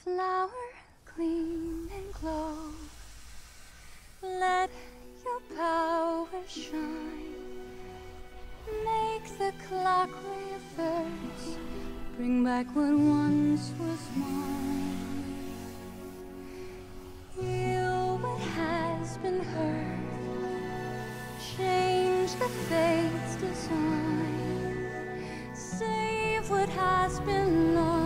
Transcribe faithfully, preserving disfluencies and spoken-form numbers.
flower gleam and glow. Let your power shine. Make the clock reverse. Bring back what once was mine. Heal what has been hurt. Change the fate's design. Save what has been lost.